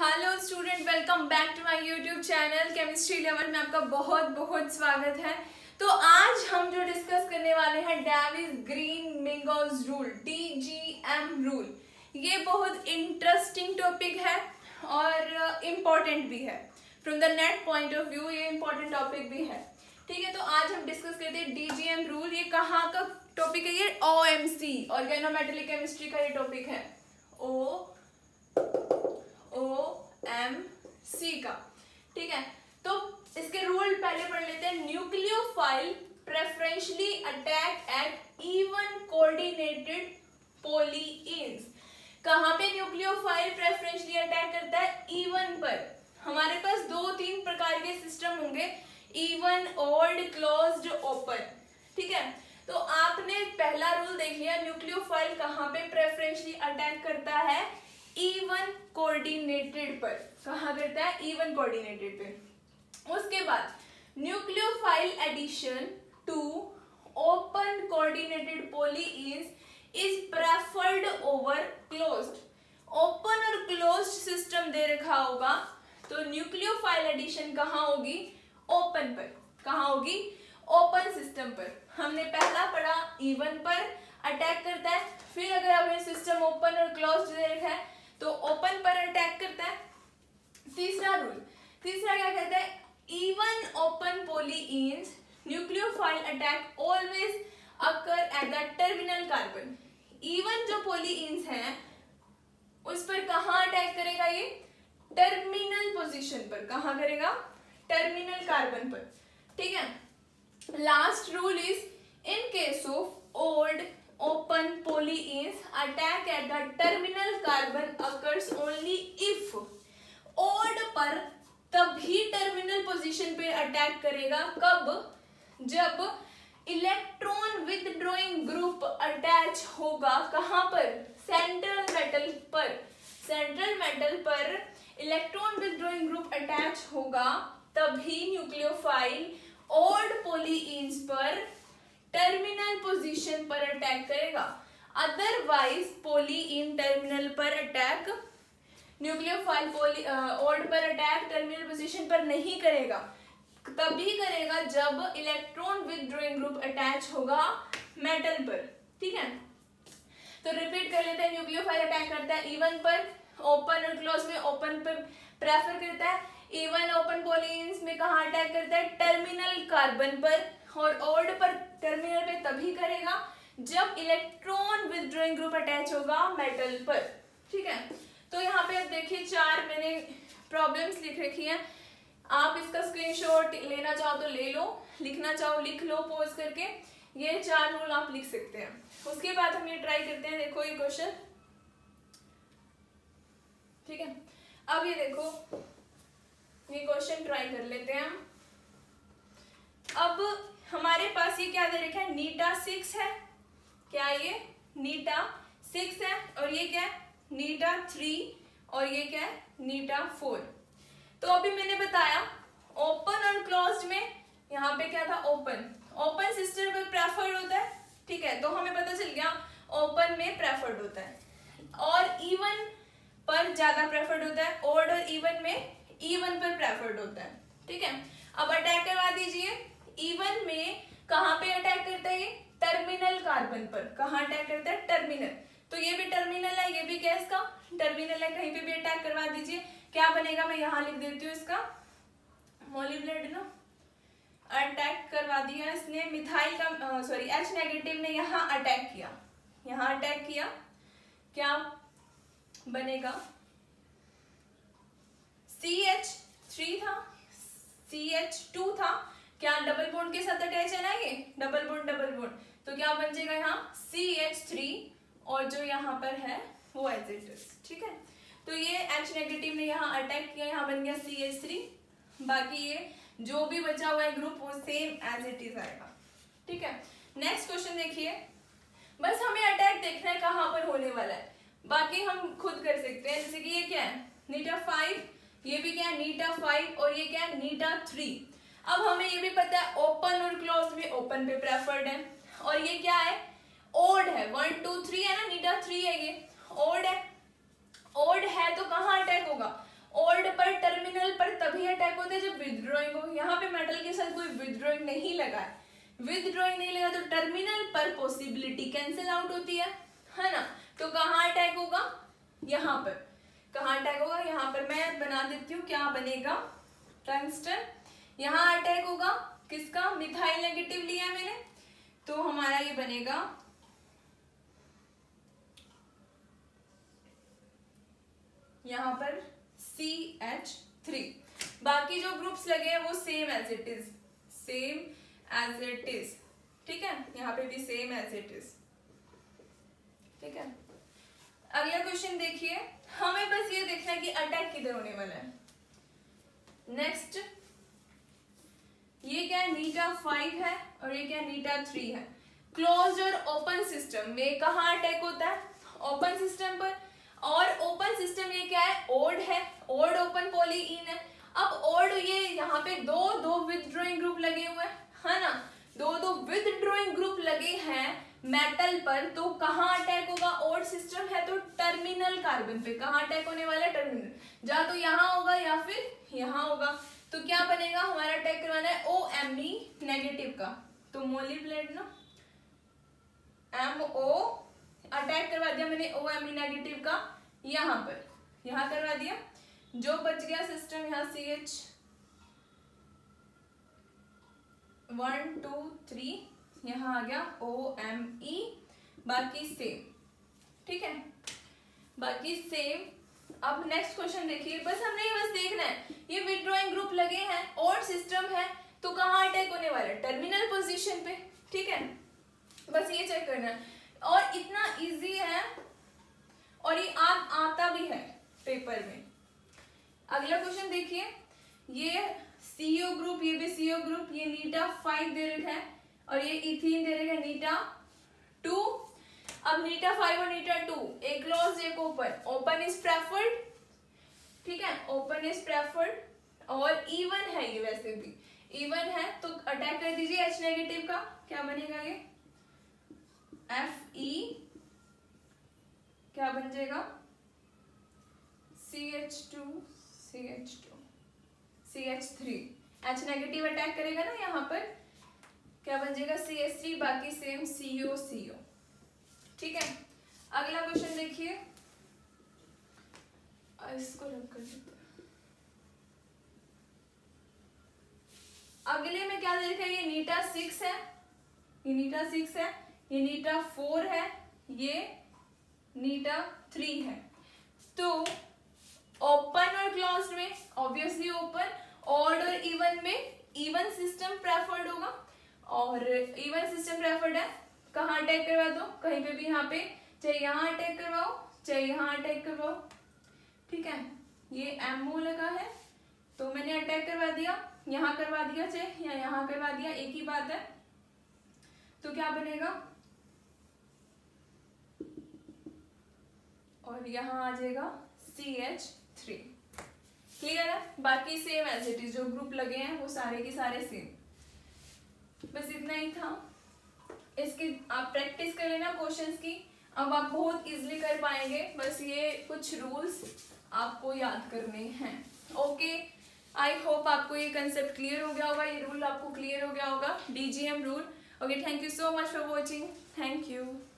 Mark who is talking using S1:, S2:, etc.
S1: Hello student, welcome back to my YouTube channel chemistry level में आपका बहुत बहुत स्वागत है। तो आज हम जो डिस्कस करने वाले हैं Davies Green Mingos rule, DGM rule. ये बहुत इंटरेस्टिंग टॉपिक है और इम्पोर्टेंट भी है from the net point of view. ये इम्पोर्टेंट टॉपिक भी है, ठीक है। तो आज हम डिस्कस करते हैं DGM रूल। ये कहाँ का टॉपिक है? ये OMC, ऑर्गेनोमेटेलिक केमिस्ट्री का ये टॉपिक है, OMC का, ठीक है। तो इसके रूल पहले पढ़ लेते हैं। Nucleophile preferentially attack at even coordinated polyenes. कहाँ पे न्यूक्लियोफाइल प्रेफरेंशियली अटैक करता है? इवन पर। हमारे पास दो तीन प्रकार के सिस्टम होंगे, इवन, ऑड, क्लोज्ड, ओपन, ठीक है। तो आपने पहला रूल देख लिया, न्यूक्लियोफाइल कहाँ पे प्रेफरेंशियली अटैक करता है? इवन कोऑर्डिनेटेड पर। कहाँ करता है? इवन कोऑर्डिनेटेड पे। उसके बाद nucleophile addition to open coordinated polyenes is preferred over closed. Open और क्लोज्ड सिस्टम दे रखा होगा तो न्यूक्लियोफाइल एडिशन कहाँ होगी? ओपन पर। कहाँ होगी? ओपन सिस्टम पर। हमने पहला पढ़ा इवन पर अटैक करता है, फिर अगर आपने सिस्टम ओपन और क्लोज्ड दे रखा है तो ओपन पर अटैक करता है। तीसरा रूल, तीसरा क्या कहता है? Even open polyenes nucleophile attack always occur at the terminal carbon. Even जो पॉलीइन्स हैं उस पर कहाँ अटैक करेगा? ये टर्मिनल पोजीशन पर। कहाँ करेगा? टर्मिनल कार्बन पर, ठीक है। Last rule is in case of odd open polyenes attack at the terminal carbon occurs only if odd पर तभी टर्मिनल पोजीशन पे अटैक करेगा। कब? जब इलेक्ट्रॉन विथड्रॉइंग ग्रुप अटैच होगा। कहाँ पर? सेंट्रल मेटल पर। सेंट्रल मेटल पर इलेक्ट्रॉन विथड्रॉइंग ग्रुप अटैच होगा तभी न्यूक्लियोफाइल ऑड पॉलीइन्स पर टर्मिनल पोजीशन पर अटैक करेगा। अदरवाइज पॉलीइन टर्मिनल पर अटैक, न्यूक्लियोफाइल ऑड पर अटैक टर्मिनल पोजीशन पर नहीं करेगा। तभी करेगा जब इलेक्ट्रॉन विथड्रॉइंग ग्रुप अटैच होगा मेटल पर, ठीक है। तो रिपीट कर लेते हैं। न्यूक्लियोफाइल अटैक करता है इवन पर, ओपन और क्लोज में ओपन पर प्रेफर करता है। इवन ओपन पॉलीइन्स में कहाँ अटैक करता है? टर्मिनल कार्बन पर। और ऑड पर टर्मिनल पे तभी करेगा जब इलेक्ट्रॉन विथड्रॉइंग ग्रुप अटैच होगा मेटल पर, ठीक है। तो यहाँ पे अब देखिए चार मैंने प्रॉब्लम्स लिख रखी हैं। आप इसका स्क्रीनशॉट लेना चाहो तो ले लो, लिखना चाहो लिख लो पॉज करके। ये चार रूल आप लिख सकते हैं। उसके बाद हम ये ट्राई करते हैं। देखो ये क्वेश्चन, ठीक है। अब ये देखो, ये क्वेश्चन ट्राई कर लेते हैं हम। अब हमारे पास ये क्या दे रखा है? नीटा 6 है। क्या ये? नीटा 6 है। और ये क्या है? नीटा 3। और ये क्या है? नीटा 4। तो अभी मैंने बताया ओपन और क्लोज्ड में यहाँ पे क्या था? ओपन। ओपन सिस्टम पर प्रेफर्ड होता है, ठीक है। तो हमें पता चल गया ओपन में प्रेफर्ड होता है और इवन पर ज्यादा प्रेफर्ड होता है। ऑड और इवन में इवन पर प्रेफर्ड होता है, ठीक है। अब अटैक करवा दीजिए। इवन में कहाँ पे अटैक करता है? ये टर्मिनल कार्बन पर। कहाँ अटैक करता है? टर्मिनल। तो ये भी टर्मिनल है, ये भी क्या है? इसका टर्मिनल है। कहीं पे भी अटैक करवा दीजिए। क्या बनेगा? मैं यहाँ लिख देती हूँ इसका मोलिब्लेड ना अटैक करवा दिया इसने। मिथाइल का सॉरी H नेगेटिव ने यहाँ अटैक किया, यहाँ अटैक किया। क्या बनेगा? CH3 था, CH2 था। क्या डबल बॉन्ड के साथ अटैच है ना? ये डबल बॉन्ड डबल बॉन्ड। तो क्या बन जाएगा यहाँ? CH3 और जो यहाँ पर है वो एज इट इज, ठीक है। तो ये H नेगेटिव ने यहाँ अटैक किया, यहाँ बन गया CH3। बाकी ये जो भी बचा हुआ है ग्रुप वो सेम एज इट इज आएगा, ठीक है। नेक्स्ट क्वेश्चन देखिए। बस हमें अटैक देखना है कहाँ पर होने वाला है, बाकी हम खुद कर सकते हैं। जैसे कि ये क्या है? नीटा 5। ये भी क्या है? नीटा 5। और ये क्या है? नीटा 3। अब हमें ये भी पता है ओपन और क्लोज में ओपन पे प्रेफर्ड है। और ये क्या है? ओड है। 1 2 3 है ना, नीटा 3 है, ये ओड है। ओड है तो कहाँ अटैक होगा? विथड्रॉइंग नहीं लगा तो टर्मिनल पर पॉसिबिलिटी कैंसिल आउट होती है ना। तो कहाँ अटैक होगा, यहाँ पर। कहाँ अटैक होगा, यहाँ पर। मैं बना देती हूँ क्या बनेगा, टंगस्टन। यहाँ अटैक होगा किसका, मिथाइल नेगेटिव लिया है मैंने, तो हमारा ये बनेगा यहाँ पर CH3। बाकी जो ग्रुप्स लगे हैं वो same as it is, same as it is, ठीक है। यहाँ पे भी सेम एज इट इज, ठीक है। अगला क्वेश्चन देखिए, हमें बस ये देखना है कि अटैक किधर होने वाला है। नेक्स्ट, ये क्या है, नीटा 5 है और ये क्या है, नीटा 3 है। क्लोज्ड और ओपन सिस्टम में कहाँ अटैक होता है, ओपन सिस्टम पर। और ओपन सिस्टम ये क्या है, ओड है, ओड ओपन पॉलीइन है। अब ओड ये यहाँ पे दो विथड्रॉइंग ग्रुप लगे हुए हैं, है ना, दो विथड्रॉइंग ग्रुप लगे हैं मेटल पर, तो कहाँ अटैक होगा, ओड सिस्टम है तो टर्मिनल कार्बन पे। कहाँ अटैक होने वाला है, टर्मिनल, या तो यहाँ होगा या फिर यहाँ होगा। तो क्या बनेगा, हमारा अटैक करवाना है OMe नेगेटिव का, तो मोलिब्लेट ना, MO अटैक करवा दिया मैंने OMe नेगेटिव का यहाँ पर, यहाँ करवा दिया। जो बच गया सिस्टम यहाँ CH 1 2 3, यहाँ आ गया OMe, बाकी सेम, ठीक है, बाकी सेम। अब नेक्स्ट क्वेश्चन देखिए, बस हमने ये बस देखना है, ये विथड्रॉइंग ग्रुप लगे हैं, ओड सिस्टम है, तो कहाँ अटैक होने वाला है, टर्मिनल पोजीशन पे, ठीक है। बस ये चेक करना है, और इतना इजी है, और ये आता भी है पेपर में। अगला क्वेश्चन देखिए, ये CO ग्रुप, ये भी CO ग्रुप, ये नीटा 5 दे रखा है और ये इथीन दे रखा है नीटा 2। अब नीटा 5 और नीटा 2, एक क्लोज एक ओपन, ओपन इज प्रेफर्ड, ठीक है, ओपन इज प्रेफर्ड, और इवन है ये, वैसे भी इवन है, तो अटैक कर दीजिए H नेगेटिव का, क्या बनेगा ये Fe, क्या बन जाएगा CH2 CH3, H negative attack करेगा ना यहाँ पर, क्या बन जाएगा CH3, बाकी सेम CO, ठीक है। अगला क्वेश्चन देखिए, इसको रब कर देते हैं। अगले में क्या देखा, ये नीटा 6 है, ये नीटा 6 है, ये नीटा 4 है, ये नीटा 3 है। तो ओपन और क्लोज्ड में ऑब्वियसली ओपन, ऑड और इवन में इवन सिस्टम प्रेफर्ड होगा, और इवन सिस्टम प्रेफर्ड है। कहाँ अटैक करवा दो, कहीं पे भी, यहाँ पे चाहे यहाँ अटैक करवाओ चाहे यहाँ अटैक करवाओ, ठीक है। ये MO लगा है तो मैंने अटैक करवा दिया, यहाँ करवा दिया चाहे या यहाँ करवा दिया, एक ही बात है। तो क्या बनेगा, और यहाँ आ जाएगा CH3, क्लियर है। बाकी सेम एज इट इज, जो ग्रुप लगे हैं वो सारे के सारे सेम। बस इतना ही था, इसकी आप प्रैक्टिस कर लेना क्वेश्चंस की, अब आप बहुत इजीली कर पाएंगे। बस ये कुछ रूल्स आपको याद करने हैं। ओके, आई होप आपको ये कंसेप्ट क्लियर हो गया होगा, ये रूल आपको क्लियर हो गया होगा, DGM rule. Okay, thank you so much for watching, thank you.